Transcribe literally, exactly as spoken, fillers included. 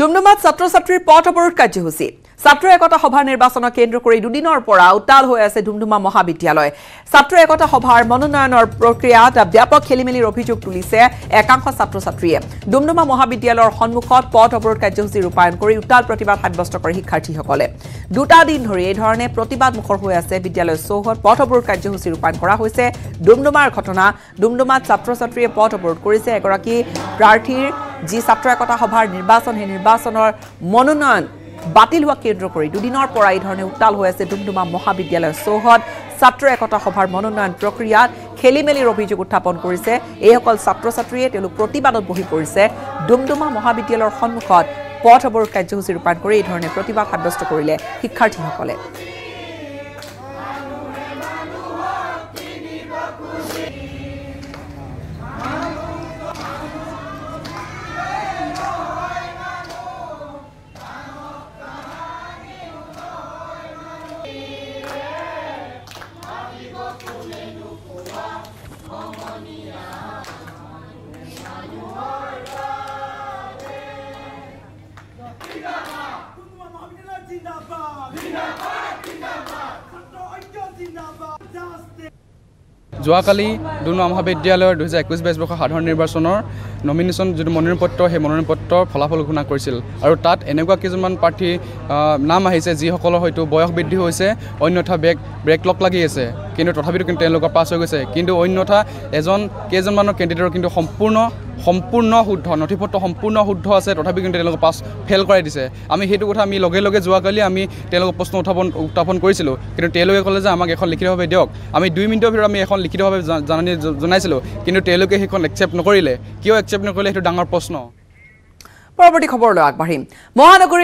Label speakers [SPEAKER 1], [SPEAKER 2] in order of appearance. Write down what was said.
[SPEAKER 1] ডুমডুমাত ছাত্ৰ ছাত্ৰীৰ পথ অৱৰোধ কাৰ্যসূচী ছাত্ৰ একতা সভাৰ নিৰ্বাচনক কেন্দ্ৰ কৰি দুদিনৰ পৰা উত্তাল হৈ আছে ডুমডুমা মহাবিদ্যালয় ছাত্ৰ একতা সভাৰ মনোনয়নৰ প্ৰক্ৰিয়াত ব্যাপক খেলিমেলিৰ অভিযোগ তুলিছে একাংশ ছাত্ৰ ছাত্ৰীয়ে ডুমডুমা মহাবিদ্যালয়ৰ সন্মুখত পথ অৱৰোধ কাৰ্যসূচী ৰূপায়ণ কৰি উত্তাল প্ৰতিবাদ সাব্যস্ত কৰে শিক্ষাৰ্থীসকলে দুটা দিন ধৰি এই ধৰণে প্ৰতিবাদ মুখৰ হৈ আছে বিদ্যালয় চৌহদ পথ অৱৰোধ কাৰ্যসূচী ৰূপায়ণ কৰা হৈছে ডুমডুমাৰ ঘটনা ডুমডুমাত ছাত্ৰ ছাত্ৰীয়ে পথ অৱৰোধ কৰিছে এগৰাকী প্ৰাৰ্থীৰ যি ছাত্ৰ একতা সভাৰ নিৰ্বাচন হে নিৰ্বাচনৰ মনোনয়ন বাতিল হোৱা কেন্দ্ৰ কৰি দুদিনৰ পৰা এই ধৰণে উত্তাল হৈ আছে ডুমডুমা মহাবিদ্যালয় চৌহদ ছাত্ৰ একতা সভাৰ মনোনয়ন প্ৰক্ৰিয়াত খেলিমেলিৰ অভিযোগ উত্থাপন কৰিছে এইসকল ছাত্ৰ ছাত্ৰীয়ে তেওঁলোক প্ৰতিবাদত বহি পৰিছে ডুমডুমা মহাবিদ্যালয়ৰ সন্মুখত পথ অৱৰোধ কাৰ্যসূচী ৰূপায়ণ কৰি এই ধৰণে প্ৰতিবাদ সাব্যস্ত কৰিলে শিক্ষাৰ্থীসকলে
[SPEAKER 2] যোৱাকালি ডুমডুমা মহাবিদ্যালয়ৰ দুহেজাৰ একৈছ বাইছ বৰ্ষৰ সাধাৰণ নিৰ্বাচনৰ নমিনেশ্যন যিটো মনোনয়ন পত্ৰ সেই মনোনয়ন পত্ৰৰ ফলাফল ঘোষণা কৰিছিল আৰু তাত এনেকুৱা কিছুমান প্ৰাৰ্থী নাম আহিছে যিসকলৰ হয়তো বয়স বৃদ্ধি হৈছে অন্যথা বেক ব্ৰেকলক লাগি আছে কিন্তু তথাপিতো কিন্তু তেওঁলোকৰ পাছ হৈ গৈছে কিন্তু অন্যথা এজন কেইজনমানৰ কেণ্ডিডেটৰ কিন্তু সম্পূৰ্ণ সম্পূৰ্ণ শুদ্ধ নথিপত্ৰ সম্পূৰ্ণ শুদ্ধ আছে তথাপি কিন্তু তেওঁলোকক পাছ ফেল কৰাই দিছে আমি সেইটো কথা আমি লগে লগে যোৱাকালি আমি তেওঁলোকক প্ৰশ্ন উত্থাপন উত্থাপন কৰিছিলোঁ কিন্তু তেওঁলোকে ক'লে যে আমাক এখন লিখিতভাৱে দিয়ক আমি দুই মিনিটৰ ভিতৰত আমি এখন লিখিতভাৱে জাননী জনাইছিলোঁ কিন্তু তেওঁলোকে সেইখন একচেপ্ট নকৰিলে কিয় একচেপ্ট নকৰিলে সেইটো ডাঙৰ প্ৰশ্ন
[SPEAKER 1] পৰৱৰ্তী খবৰলৈ আগবাঢ়িম মহানগৰী